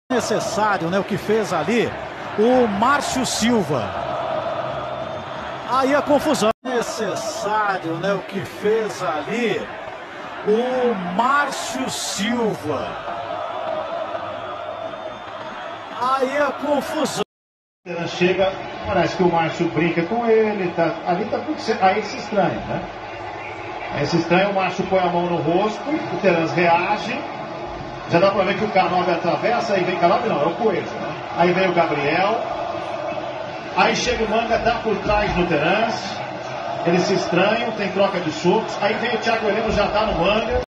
Necessário, né, o que fez ali o Márcio Silva. Aí a confusão. Necessário, né, o que fez ali o Márcio Silva. Aí a confusão. Chega, parece que o Márcio brinca com ele, ali tá tudo certo. Aí se estranha, né? Aí se estranha, o Márcio põe a mão no rosto, o Terans reage. Já dá pra ver que o Canobi atravessa, aí vem Canobi, não, é o Coelho, né? Aí vem o Gabriel. Aí chega o Manga, dá por trás no Terans. Eles se estranham, tem troca de socos. Aí vem o Thiago Heleno, já tá no Manga.